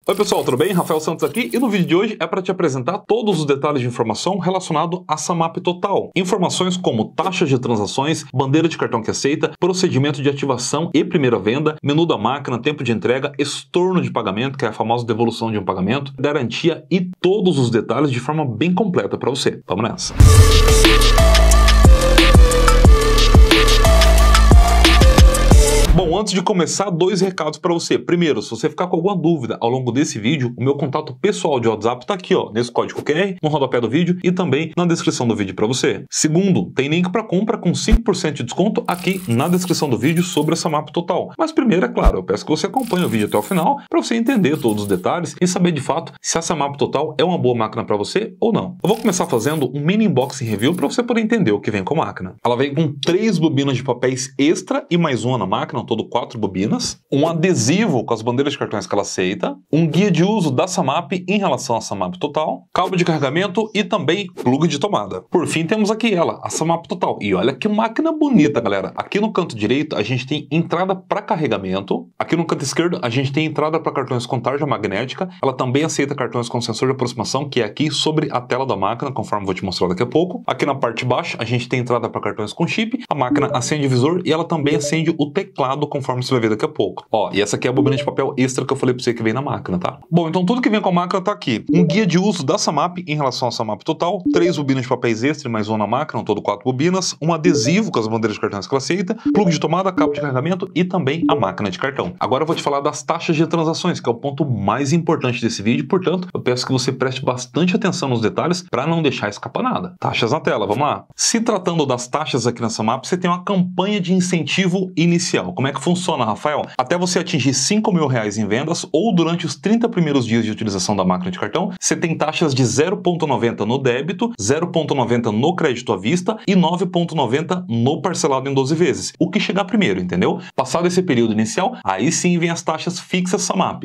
Oi pessoal, tudo bem? Rafael Santos aqui e no vídeo de hoje é para te apresentar todos os detalhes de informação relacionado à Samap Total. Informações como taxas de transações, bandeira de cartão que aceita, procedimento de ativação e primeira venda, menu da máquina, tempo de entrega, estorno de pagamento, que é a famosa devolução de um pagamento, garantia e todos os detalhes de forma bem completa para você. Vamos nessa! Bom, antes de começar, dois recados para você. Primeiro, se você ficar com alguma dúvida ao longo desse vídeo, o meu contato pessoal de WhatsApp está aqui, ó, nesse código QR, no rodapé do vídeo e também na descrição do vídeo para você. Segundo, tem link para compra com 5% de desconto aqui na descrição do vídeo sobre a Samap Total. Mas primeiro, é claro, eu peço que você acompanhe o vídeo até o final para você entender todos os detalhes e saber de fato se a Samap Total é uma boa máquina para você ou não. Eu vou começar fazendo um mini unboxing review para você poder entender o que vem com a máquina. Ela vem com 3 bobinas de papéis extra e mais uma na máquina, todo 4 bobinas, um adesivo com as bandeiras de cartões que ela aceita, um guia de uso da Samap em relação à Samap Total, cabo de carregamento e também plug de tomada. Por fim, temos aqui ela, a Samap Total. E olha que máquina bonita, galera. Aqui no canto direito, a gente tem entrada para carregamento. Aqui no canto esquerdo, a gente tem entrada para cartões com tarja magnética. Ela também aceita cartões com sensor de aproximação, que é aqui sobre a tela da máquina, conforme vou te mostrar daqui a pouco. Aqui na parte de baixo, a gente tem entrada para cartões com chip. A máquina acende o visor e ela também acende o teclado, conforme você vai ver daqui a pouco. Ó, e essa aqui é a bobina de papel extra que eu falei pra você que vem na máquina, tá? Bom, então tudo que vem com a máquina tá aqui. Um guia de uso da Samap em relação à Samap Total, 3 bobinas de papéis extra e mais uma na máquina, um todo 4 bobinas, um adesivo com as bandeiras de cartões que ela aceita, plug de tomada, cabo de carregamento e também a máquina de cartão. Agora eu vou te falar das taxas de transações, que é o ponto mais importante desse vídeo, portanto, eu peço que você preste bastante atenção nos detalhes para não deixar escapar nada. Taxas na tela, vamos lá. Se tratando das taxas aqui na Samap, você tem uma campanha de incentivo inicial. Como é que funciona, Rafael? Até você atingir R$5.000 em vendas ou durante os 30 primeiros dias de utilização da máquina de cartão, você tem taxas de 0,90 no débito, 0,90 no crédito à vista e 9,90 no parcelado em 12 vezes. O que chegar primeiro, entendeu? Passado esse período inicial, aí sim vem as taxas fixas Samap.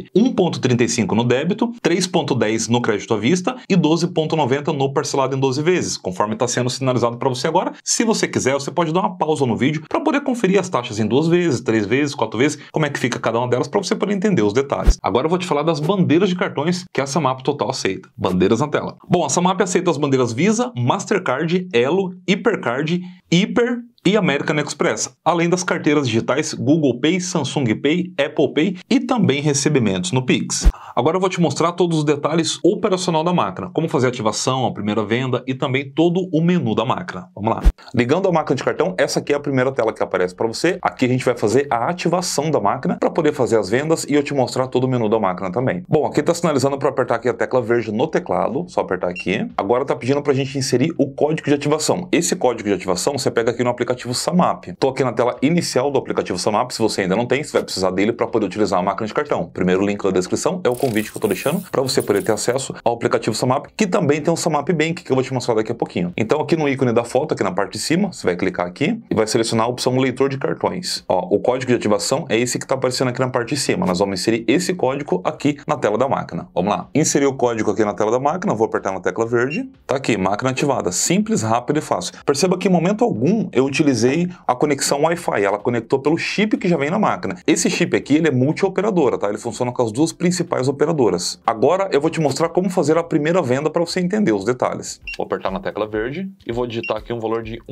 1,35 no débito, 3,10 no crédito à vista e 12,90 no parcelado em 12 vezes, conforme está sendo sinalizado para você agora. Se você quiser, você pode dar uma pausa no vídeo para poder conferir as taxas em 2 vezes, 3 vezes, 4 vezes, como é que fica cada uma delas para você poder entender os detalhes. Agora eu vou te falar das bandeiras de cartões que a Samap Total aceita. Bandeiras na tela. Bom, a Samap aceita as bandeiras Visa, Mastercard, Elo, Hipercard, Hiper e American Express, além das carteiras digitais Google Pay, Samsung Pay, Apple Pay e também recebimentos no Pix. Agora eu vou te mostrar todos os detalhes operacional da máquina, como fazer a ativação, a primeira venda e também todo o menu da máquina. Vamos lá. Ligando a máquina de cartão, essa aqui é a primeira tela que aparece para você. Aqui a gente vai fazer a ativação da máquina para poder fazer as vendas e eu te mostrar todo o menu da máquina também. Bom, aqui está sinalizando para apertar aqui a tecla verde no teclado, só apertar aqui. Agora está pedindo para a gente inserir o código de ativação. Esse código de ativação você pega aqui no aplicativo Samap. Estou aqui na tela inicial do aplicativo Samap. Se você ainda não tem, você vai precisar dele para poder utilizar a máquina de cartão. Primeiro link na descrição é o convite que eu estou deixando para você poder ter acesso ao aplicativo Samap, que também tem um Samap Bank, que eu vou te mostrar daqui a pouquinho. Então aqui no ícone da foto, aqui na parte de cima, você vai clicar aqui e vai selecionar a opção leitor de cartões. Ó, o código de ativação é esse que está aparecendo aqui na parte de cima. Nós vamos inserir esse código aqui na tela da máquina. Vamos lá. Inserir o código aqui na tela da máquina, vou apertar na tecla verde. Tá aqui, máquina ativada. Simples, rápido e fácil. Perceba que em momento algum eu utilizei a conexão Wi-Fi. Ela conectou pelo chip que já vem na máquina. Esse chip aqui, ele é multi-operadora, tá? Ele funciona com as duas principais operadoras. Agora eu vou te mostrar como fazer a primeira venda para você entender os detalhes. Vou apertar na tecla verde e vou digitar aqui um valor de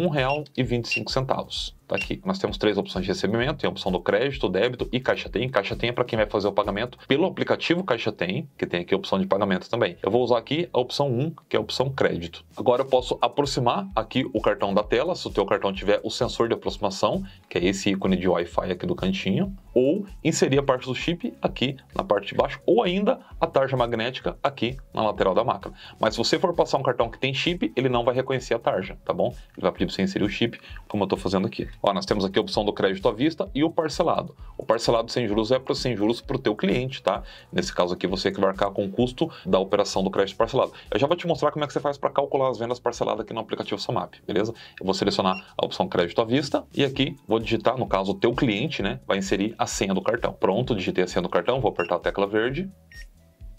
R$1,25. Tá aqui. Nós temos 3 opções de recebimento, tem a opção do crédito, débito e Caixa Tem. Caixa Tem é para quem vai fazer o pagamento pelo aplicativo Caixa Tem, que tem aqui a opção de pagamento também. Eu vou usar aqui a opção 1, que é a opção crédito. Agora eu posso aproximar aqui o cartão da tela, se o teu cartão tiver o sensor de aproximação, que é esse ícone de Wi-Fi aqui do cantinho, ou inserir a parte do chip aqui na parte de baixo, ou ainda a tarja magnética aqui na lateral da máquina. Mas se você for passar um cartão que tem chip, ele não vai reconhecer a tarja, tá bom? Ele vai pedir para você inserir o chip, como eu estou fazendo aqui. Ó, nós temos aqui a opção do crédito à vista e o parcelado. O parcelado sem juros é para sem juros para o teu cliente, tá? Nesse caso aqui, você que vai arcar com o custo da operação do crédito parcelado. Eu já vou te mostrar como é que você faz para calcular as vendas parceladas aqui no aplicativo Samap, beleza? Eu vou selecionar a opção crédito à vista e aqui vou digitar, no caso, o teu cliente, né? Vai inserir a senha do cartão. Pronto, digitei a senha do cartão, vou apertar a tecla verde.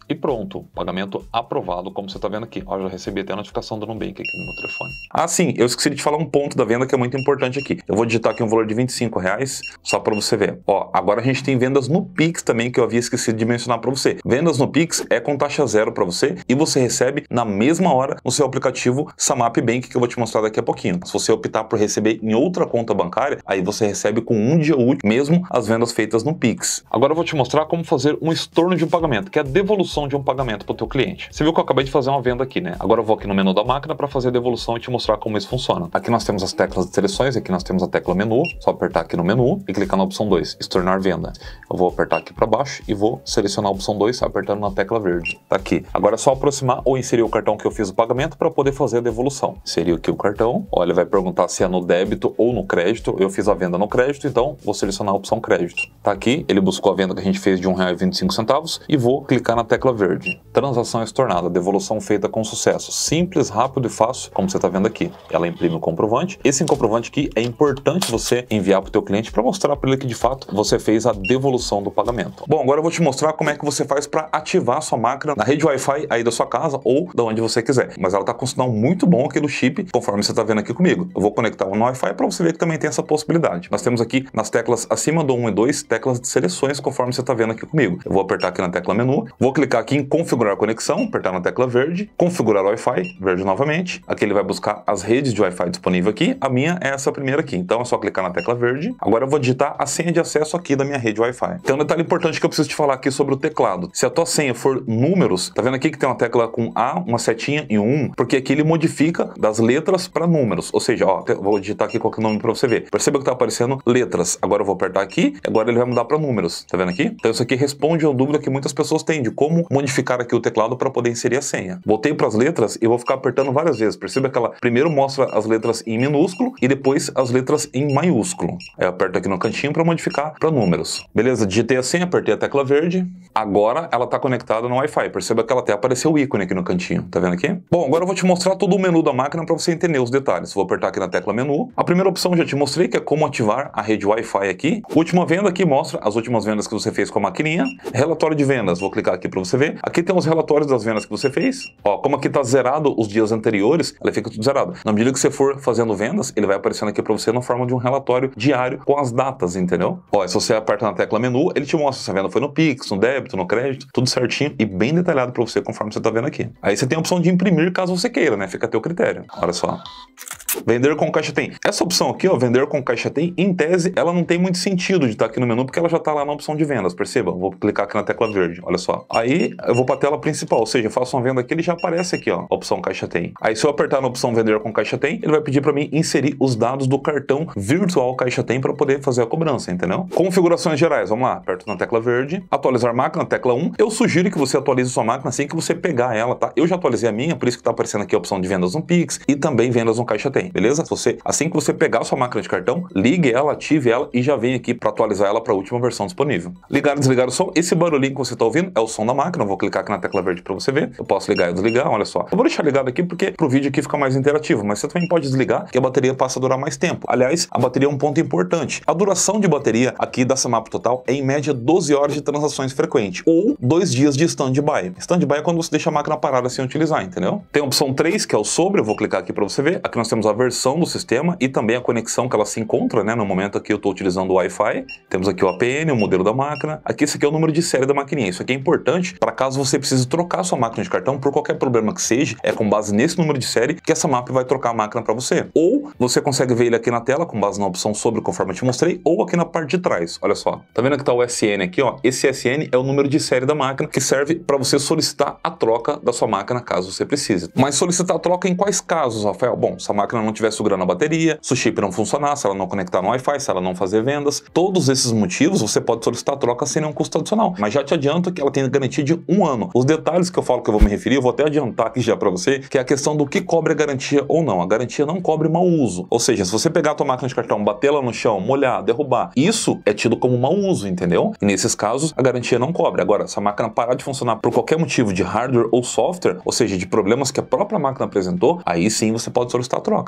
E pronto, pagamento aprovado, como você está vendo aqui. Ó, já recebi até a notificação do Nubank aqui no meu telefone. Ah, sim, eu esqueci de te falar um ponto da venda que é muito importante aqui. Eu vou digitar aqui um valor de R$25, só para você ver. Ó, agora a gente tem vendas no Pix também, que eu havia esquecido de mencionar para você. Vendas no Pix é com taxa zero para você e você recebe na mesma hora no seu aplicativo Samap Bank, que eu vou te mostrar daqui a pouquinho. Se você optar por receber em outra conta bancária, aí você recebe com um dia útil, mesmo as vendas feitas no Pix. Agora eu vou te mostrar como fazer um estorno de um pagamento, que é a devolução de um pagamento para o teu cliente. Você viu que eu acabei de fazer uma venda aqui, né? Agora eu vou aqui no menu da máquina para fazer a devolução e te mostrar como isso funciona. Aqui nós temos as teclas de seleções, aqui nós temos a tecla menu, só apertar aqui no menu e clicar na opção 2, estornar venda. Eu vou apertar aqui para baixo e vou selecionar a opção 2 apertando na tecla verde. Tá aqui. Agora é só aproximar ou inserir o cartão que eu fiz o pagamento para poder fazer a devolução. Inserir aqui o cartão, olha, ele vai perguntar se é no débito ou no crédito. Eu fiz a venda no crédito, então vou selecionar a opção crédito. Tá aqui, ele buscou a venda que a gente fez de R$1,25 e vou clicar na tecla verde. Transação estornada, devolução feita com sucesso. Simples, rápido e fácil, como você está vendo aqui. Ela imprime o comprovante. Esse comprovante aqui é importante você enviar para o teu cliente para mostrar para ele que de fato você fez a devolução do pagamento. Bom, agora eu vou te mostrar como é que você faz para ativar a sua máquina na rede Wi-Fi aí da sua casa ou da onde você quiser. Mas ela está com um sinal muito bom aqui do chip, conforme você está vendo aqui comigo. Eu vou conectar no Wi-Fi para você ver que também tem essa possibilidade. Nós temos aqui nas teclas acima do 1 e 2, teclas de seleções, conforme você está vendo aqui comigo. Eu vou apertar aqui na tecla menu, vou clicar aqui em configurar conexão, apertar na tecla verde, configurar Wi-Fi, verde novamente. Aqui ele vai buscar as redes de Wi-Fi disponível aqui. A minha é essa primeira aqui, então é só clicar na tecla verde. Agora eu vou digitar a senha de acesso aqui da minha rede Wi-Fi. Tem um detalhe importante que eu preciso te falar aqui sobre o teclado. Se a tua senha for números, tá vendo aqui que tem uma tecla com A, uma setinha e um 1, porque aqui ele modifica das letras para números. Ou seja, ó, vou digitar aqui qualquer nome para você ver. Perceba que tá aparecendo letras. Agora eu vou apertar aqui, agora ele vai mudar para números. Tá vendo aqui? Então isso aqui responde a uma dúvida que muitas pessoas têm de como modificar aqui o teclado para poder inserir a senha. Voltei para as letras e vou ficar apertando várias vezes. Perceba que ela primeiro mostra as letras em minúsculo e depois as letras em maiúsculo. Aí eu aperto aqui no cantinho para modificar para números. Beleza, digitei a senha, apertei a tecla verde. Agora ela está conectada no Wi-Fi. Perceba que ela até apareceu o ícone aqui no cantinho. Tá vendo aqui? Bom, agora eu vou te mostrar todo o menu da máquina para você entender os detalhes. Vou apertar aqui na tecla menu. A primeira opção eu já te mostrei, que é como ativar a rede Wi-Fi aqui. Última venda aqui mostra as últimas vendas que você fez com a maquininha. Relatório de vendas, vou clicar aqui para você ver. Aqui tem os relatórios das vendas que você fez. Ó, como aqui tá zerado os dias anteriores, ele fica tudo zerado. Na medida que você for fazendo vendas, ele vai aparecendo aqui para você na forma de um relatório diário com as datas, entendeu? Ó, se você aperta na tecla menu, ele te mostra se a venda foi no Pix, no débito, no crédito, tudo certinho e bem detalhado para você, conforme você tá vendo aqui. Aí você tem a opção de imprimir caso você queira, né? Fica a teu critério. Olha só. Vender com caixa tem. Essa opção aqui, ó, vender com caixa tem, em tese, ela não tem muito sentido de estar aqui no menu, porque ela já está lá na opção de vendas, perceba? Vou clicar aqui na tecla verde, olha só. Aí eu vou para a tela principal, ou seja, eu faço uma venda aqui, ele já aparece aqui, ó, a opção caixa tem. Aí se eu apertar na opção vender com caixa tem, ele vai pedir para mim inserir os dados do cartão virtual caixa tem para poder fazer a cobrança, entendeu? Configurações gerais, vamos lá, aperto na tecla verde, atualizar máquina, tecla 1. Eu sugiro que você atualize sua máquina assim que você pegar ela, tá? Eu já atualizei a minha, por isso que tá aparecendo aqui a opção de vendas no Pix e também vendas no caixa tem, beleza? Assim que você pegar a sua máquina de cartão, ligue ela, ative ela e já vem aqui para atualizar ela para a última versão disponível. Ligar e desligar o som, esse barulhinho que você está ouvindo é o som da máquina. Eu vou clicar aqui na tecla verde para você ver. Eu posso ligar e desligar, olha só. Eu vou deixar ligado aqui porque pro vídeo aqui fica mais interativo, mas você também pode desligar que a bateria passa a durar mais tempo. Aliás, a bateria é um ponto importante. A duração de bateria aqui da Samap Total é em média 12 horas de transações frequentes ou 2 dias de stand-by. Stand-by é quando você deixa a máquina parada sem utilizar, entendeu? Tem a opção 3, que é o sobre, eu vou clicar aqui para você ver. Aqui nós temos a versão do sistema e também a conexão que ela se encontra, né? No momento aqui eu estou utilizando o Wi-Fi. Temos aqui o APN, o modelo da máquina. Aqui esse aqui é o número de série da maquininha. Isso aqui é importante para caso você precise trocar sua máquina de cartão por qualquer problema que seja, é com base nesse número de série que essa Samap vai trocar a máquina para você. Ou você consegue ver ele aqui na tela com base na opção sobre, conforme eu te mostrei, ou aqui na parte de trás. Olha só. Tá vendo que tá o SN aqui, ó? Esse SN é o número de série da máquina que serve para você solicitar a troca da sua máquina caso você precise. Mas solicitar a troca em quais casos, Rafael? Bom, se a máquina não estiver sugando a bateria, se o chip não funcionar, se ela não conectar no Wi-Fi, se ela não fazer vendas, todos esses motivos você pode solicitar a troca sem nenhum custo adicional. Mas já te adianto que ela tem garantia de 1 ano. Os detalhes que eu falo que eu vou me referir, eu vou até adiantar aqui já para você, que é a questão do que cobre a garantia ou não. A garantia não cobre mau uso. Ou seja, se você pegar a tua máquina de cartão, bater ela no chão, molhar, derrubar, isso é tido como mau uso, entendeu? E nesses casos, a garantia não cobre. Agora, se a máquina parar de funcionar por qualquer motivo de hardware ou software, ou seja, de problemas que a própria máquina apresentou, aí sim você pode solicitar a troca.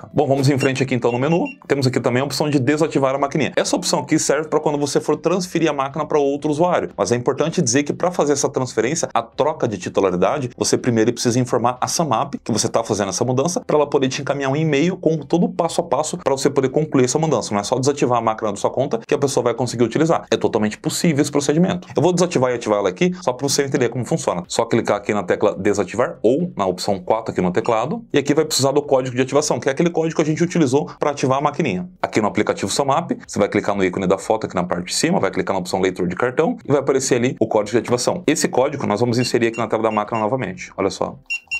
placa. Bom, vamos em frente aqui então no menu. Temos aqui também a opção de desativar a maquininha. Essa opção aqui serve para quando você for transferir a máquina para outro usuário. Mas é importante dizer que para fazer essa transferência, a troca de titularidade, você primeiro precisa informar a SAMAP que você está fazendo essa mudança para ela poder te encaminhar um e-mail com todo o passo a passo para você poder concluir essa mudança. Não é só desativar a máquina da sua conta que a pessoa vai conseguir utilizar. É totalmente possível esse procedimento. Eu vou desativar e ativar ela aqui só para você entender como funciona. Só clicar aqui na tecla desativar ou na opção 4 aqui no teclado e aqui vai precisar do código de ativação, que é aquele código que a gente utilizou para ativar a maquininha. Aqui no aplicativo SAMAP, você vai clicar no ícone da foto aqui na parte de cima, vai clicar na opção leitor de cartão e vai aparecer ali o código de ativação. Esse código nós vamos inserir aqui na tela da máquina novamente. Olha só.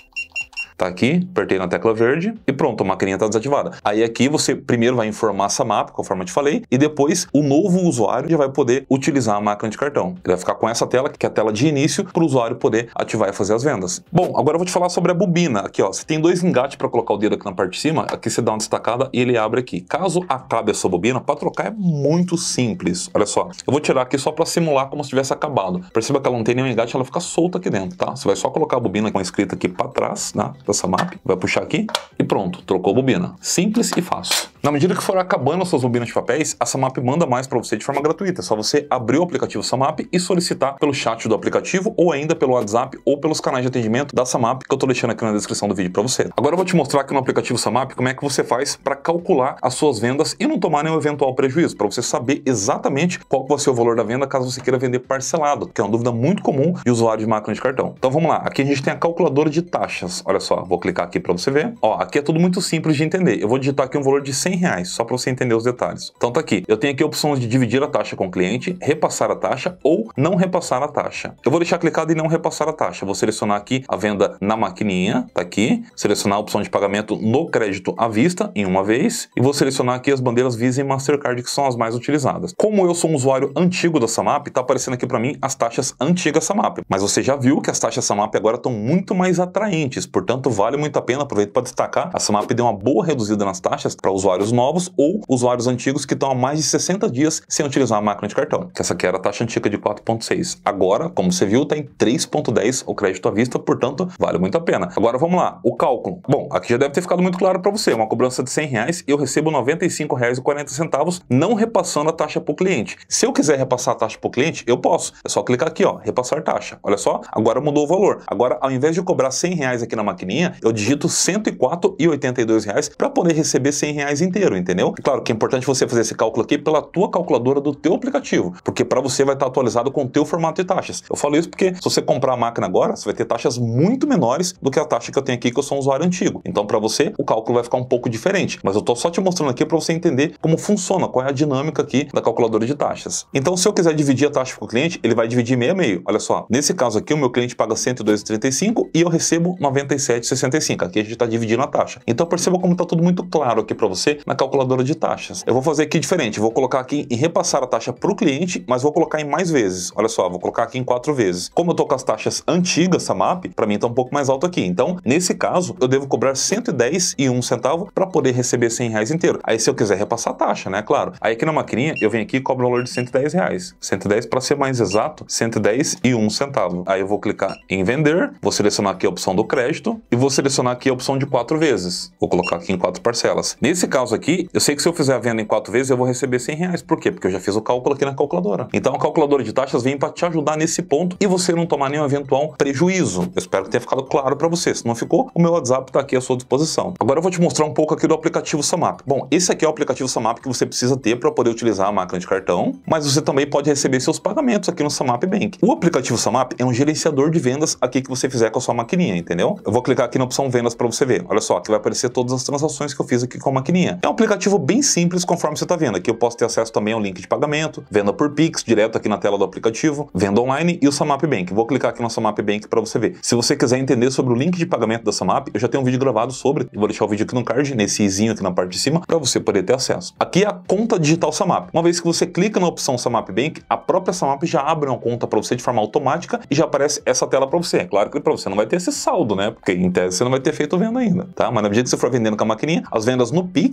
Tá aqui, apertei na tecla verde e pronto, a maquininha está desativada. Aí aqui você primeiro vai informar a SAMAP, conforme eu te falei, e depois o novo usuário já vai poder utilizar a máquina de cartão. Ele vai ficar com essa tela, que é a tela de início, para o usuário poder ativar e fazer as vendas. Bom, agora eu vou te falar sobre a bobina. Aqui, ó, você tem dois engates para colocar o dedo aqui na parte de cima, aqui você dá uma destacada e ele abre aqui. Caso acabe a sua bobina, para trocar é muito simples. Olha só, eu vou tirar aqui só para simular como se tivesse acabado. Perceba que ela não tem nenhum engate, ela fica solta aqui dentro, tá? Você vai só colocar a bobina com a escrita aqui para trás, né? Da SAMAP, vai puxar aqui e pronto, trocou a bobina. Simples e fácil. Na medida que for acabando as suas bobinas de papéis, a SAMAP manda mais para você de forma gratuita. É só você abrir o aplicativo SAMAP e solicitar pelo chat do aplicativo ou ainda pelo WhatsApp ou pelos canais de atendimento da SAMAP que eu tô deixando aqui na descrição do vídeo para você. Agora eu vou te mostrar aqui no aplicativo SAMAP como é que você faz para calcular as suas vendas e não tomar nenhum eventual prejuízo, para você saber exatamente qual vai ser o valor da venda caso você queira vender parcelado, que é uma dúvida muito comum de usuário de máquina de cartão. Então vamos lá, aqui a gente tem a calculadora de taxas. Olha só, vou clicar aqui para você ver. Ó, aqui é tudo muito simples de entender. Eu vou digitar aqui um valor de R$100, só para você entender os detalhes. Então tá aqui. Eu tenho aqui a opção de dividir a taxa com o cliente, repassar a taxa ou não repassar a taxa. Eu vou deixar clicado em não repassar a taxa. Vou selecionar aqui a venda na maquininha, tá aqui. Selecionar a opção de pagamento no crédito à vista, em uma vez. E vou selecionar aqui as bandeiras Visa e Mastercard, que são as mais utilizadas. Como eu sou um usuário antigo da SAMAP, tá aparecendo aqui para mim as taxas antigas SAMAP. Mas você já viu que as taxas SAMAP agora estão muito mais atraentes, portanto vale muito a pena. Aproveito para destacar, a SAMAP deu uma boa reduzida nas taxas para usuários novos ou usuários antigos que estão há mais de 60 dias sem utilizar a máquina de cartão, que essa aqui era a taxa antiga de 4,6. Agora, como você viu, está em 3,10 o crédito à vista, portanto, vale muito a pena. Agora vamos lá, o cálculo. Bom, aqui já deve ter ficado muito claro para você, uma cobrança de R$100 e eu recebo R$95,40, não repassando a taxa para o cliente. Se eu quiser repassar a taxa para o cliente, eu posso. É só clicar aqui, ó, repassar taxa. Olha só, agora mudou o valor. Agora, ao invés de eu cobrar R$100 aqui na maquininha, eu digito R$104,82 para poder receber R$100 inteiro, entendeu? Claro que é importante você fazer esse cálculo aqui pela tua calculadora do teu aplicativo, porque para você vai estar atualizado com o teu formato de taxas. Eu falo isso porque se você comprar a máquina agora, você vai ter taxas muito menores do que a taxa que eu tenho aqui, que eu sou um usuário antigo. Então para você, o cálculo vai ficar um pouco diferente, mas eu tô só te mostrando aqui para você entender como funciona, qual é a dinâmica aqui da calculadora de taxas. Então se eu quiser dividir a taxa com o cliente, ele vai dividir meio a meio. Olha só, nesse caso aqui o meu cliente paga R$102,35 e eu recebo R$97,65. Aqui a gente está dividindo a taxa. Então perceba como está tudo muito claro aqui para você na calculadora de taxas. Eu vou fazer aqui diferente, vou colocar aqui em repassar a taxa para o cliente, mas vou colocar em mais vezes. Olha só, vou colocar aqui em 4 vezes. Como eu tô com as taxas antigas SAMAP, para mim tá um pouco mais alto aqui. Então, nesse caso, eu devo cobrar R$110,01 para poder receber R$100 inteiro. Aí se eu quiser repassar a taxa, né, claro. Aí aqui na maquininha, eu venho aqui e cobro o valor de R$110. 110 para ser mais exato, R$110,01. Aí eu vou clicar em vender, vou selecionar aqui a opção do crédito e vou selecionar aqui a opção de 4 vezes. Vou colocar aqui em 4 parcelas. Nesse caso aqui, eu sei que se eu fizer a venda em 4 vezes, eu vou receber R$100. Por quê? Porque eu já fiz o cálculo aqui na calculadora. Então a calculadora de taxas vem para te ajudar nesse ponto e você não tomar nenhum eventual prejuízo. Eu espero que tenha ficado claro para você. Se não ficou, o meu WhatsApp está aqui à sua disposição. Agora eu vou te mostrar um pouco aqui do aplicativo SAMAP. Bom, esse aqui é o aplicativo SAMAP que você precisa ter para poder utilizar a máquina de cartão, mas você também pode receber seus pagamentos aqui no SAMAP Bank. O aplicativo SAMAP é um gerenciador de vendas aqui que você fizer com a sua maquininha, entendeu? Eu vou clicar aqui na opção vendas para você ver. Olha só, aqui vai aparecer todas as transações que eu fiz aqui com a maquininha. É um aplicativo bem simples, conforme você está vendo. Aqui eu posso ter acesso também ao link de pagamento, venda por Pix, direto aqui na tela do aplicativo, venda online e o SAMAP Bank. Vou clicar aqui no SAMAP Bank para você ver. Se você quiser entender sobre o link de pagamento da SAMAP, eu já tenho um vídeo gravado sobre. Eu vou deixar o vídeo aqui no card, nesse izinho aqui na parte de cima, para você poder ter acesso. Aqui é a conta digital SAMAP. Uma vez que você clica na opção SAMAP Bank, a própria SAMAP já abre uma conta para você de forma automática e já aparece essa tela para você. É claro que para você não vai ter esse saldo, né? Porque em tese você não vai ter feito venda ainda, tá? Mas na medida que você for vendendo com a maquininha, as vendas no Pix,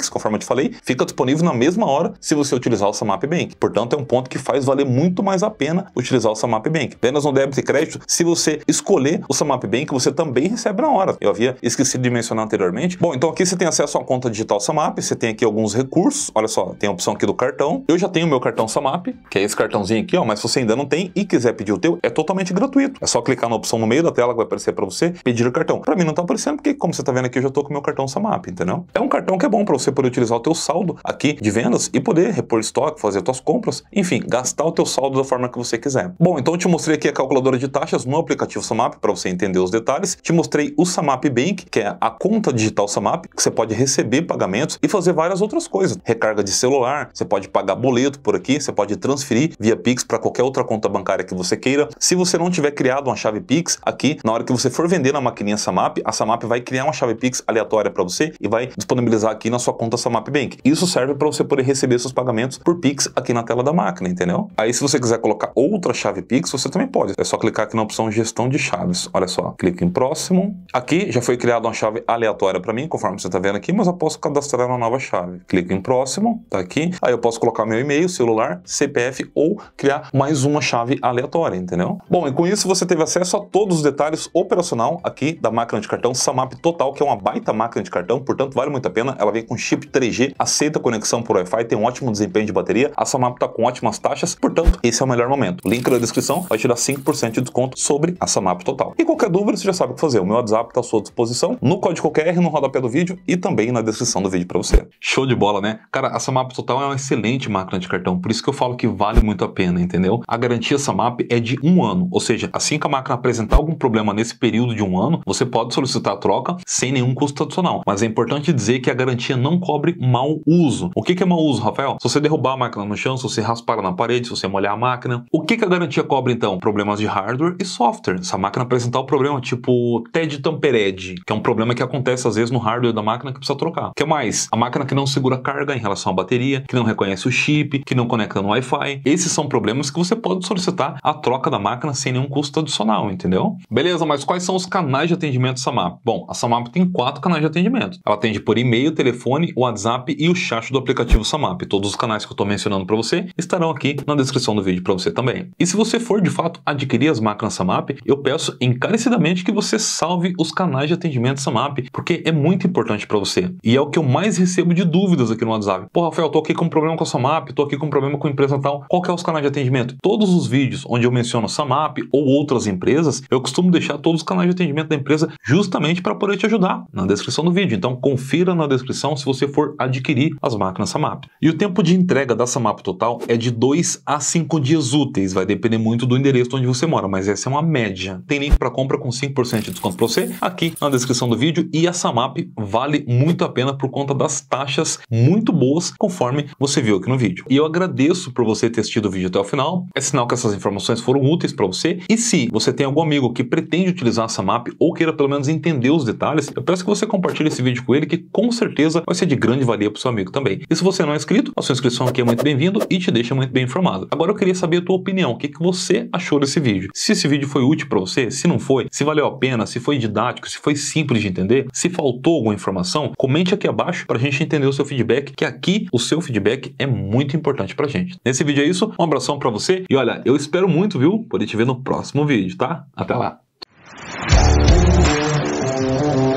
conforme eu te falei, fica disponível na mesma hora se você utilizar o Samap Bank. Portanto, é um ponto que faz valer muito mais a pena utilizar o Samap Bank. Vendas no débito e crédito, se você escolher o Samap Bank, você também recebe na hora. Eu havia esquecido de mencionar anteriormente. Bom, então aqui você tem acesso à conta digital Samap, você tem aqui alguns recursos. Olha só, tem a opção aqui do cartão. Eu já tenho o meu cartão Samap, que é esse cartãozinho aqui, ó, mas se você ainda não tem e quiser pedir o teu, é totalmente gratuito. É só clicar na opção no meio da tela que vai aparecer para você pedir o cartão. Para mim não tá aparecendo porque, como você tá vendo aqui, eu já tô com o meu cartão Samap, entendeu? É um cartão que é bom para você poder utilizar o teu saldo aqui de vendas e poder repor estoque, fazer tuas compras, enfim, gastar o teu saldo da forma que você quiser. Bom, então eu te mostrei aqui a calculadora de taxas no aplicativo Samap para você entender os detalhes. Te mostrei o Samap Bank, que é a conta digital Samap, que você pode receber pagamentos e fazer várias outras coisas. Recarga de celular, você pode pagar boleto por aqui, você pode transferir via Pix para qualquer outra conta bancária que você queira. Se você não tiver criado uma chave Pix, aqui, na hora que você for vender na maquininha Samap, a Samap vai criar uma chave Pix aleatória para você e vai disponibilizar aqui na sua conta Samap Bank. Isso serve para você poder receber seus pagamentos por Pix aqui na tela da máquina, entendeu? Aí se você quiser colocar outra chave Pix, você também pode. É só clicar aqui na opção gestão de chaves. Olha só, clique em próximo. Aqui já foi criada uma chave aleatória para mim, conforme você está vendo aqui, mas eu posso cadastrar uma nova chave. Clique em próximo, tá aqui. Aí eu posso colocar meu e-mail, celular, CPF ou criar mais uma chave aleatória, entendeu? Bom, e com isso você teve acesso a todos os detalhes operacional aqui da máquina de cartão Samap Total, que é uma baita máquina de cartão, portanto vale muito a pena. Ela vem com chip 3G, aceita conexão por Wi-Fi, tem um ótimo desempenho de bateria. A Samap tá com ótimas taxas, portanto esse é o melhor momento. Link na descrição vai te dar 5% de desconto sobre a Samap Total. E qualquer dúvida você já sabe o que fazer. O meu WhatsApp está à sua disposição no código QR, no rodapé do vídeo e também na descrição do vídeo para você. Show de bola, né? Cara, a Samap Total é uma excelente máquina de cartão, por isso que eu falo que vale muito a pena, entendeu? A garantia Samap é de 1 ano, ou seja, assim que a máquina apresentar algum problema nesse período de 1 ano, você pode solicitar a troca sem nenhum custo adicional. Mas é importante dizer que a garantia não cobre mau uso. O que é mau uso, Rafael? Se você derrubar a máquina no chão, se você raspar na parede, se você molhar a máquina. O que a garantia cobre então? Problemas de hardware e software. Se a máquina apresentar um problema tipo TED Tampered, que é um problema que acontece às vezes no hardware da máquina que precisa trocar. O que mais? A máquina que não segura carga em relação à bateria, que não reconhece o chip, que não conecta no Wi-Fi. Esses são problemas que você pode solicitar a troca da máquina sem nenhum custo adicional, entendeu? Beleza, mas quais são os canais de atendimento Samap? Bom, a Samap tem 4 canais de atendimento. Ela atende por e-mail, telefone, WhatsApp e o chat do aplicativo Samap. Todos os canais que eu estou mencionando para você estarão aqui na descrição do vídeo para você também. E se você for de fato adquirir as máquinas Samap, eu peço encarecidamente que você salve os canais de atendimento Samap, porque é muito importante para você. E é o que eu mais recebo de dúvidas aqui no WhatsApp. Pô, Rafael, tô aqui com um problema com a Samap, tô aqui com um problema com a empresa tal. Qual que é os canais de atendimento? Todos os vídeos onde eu menciono Samap ou outras empresas, eu costumo deixar todos os canais de atendimento da empresa justamente para poder te ajudar na descrição do vídeo. Então confira na descrição se você for adquirir as máquinas Samap. E o tempo de entrega da Samap Total é de 2 a 5 dias úteis, vai depender muito do endereço onde você mora, mas essa é uma média. Tem link para compra com 5% de desconto para você aqui na descrição do vídeo e a Samap vale muito a pena por conta das taxas muito boas, conforme você viu aqui no vídeo. E eu agradeço por você ter assistido o vídeo até o final, é sinal que essas informações foram úteis para você. E se você tem algum amigo que pretende utilizar a Samap ou queira pelo menos entender os detalhes, eu peço que você compartilhe esse vídeo com ele, que com certeza vai ser de grande valia para o seu amigo também. E se você não é inscrito, a sua inscrição aqui é muito bem-vindo e te deixa muito bem informado. Agora eu queria saber a tua opinião, o que você achou desse vídeo? Se esse vídeo foi útil para você, se não foi, se valeu a pena, se foi didático, se foi simples de entender, se faltou alguma informação, comente aqui abaixo para a gente entender o seu feedback, que aqui o seu feedback é muito importante pra gente. Nesse vídeo é isso, um abração para você e olha, eu espero muito, viu, poder te ver no próximo vídeo, tá? Até lá!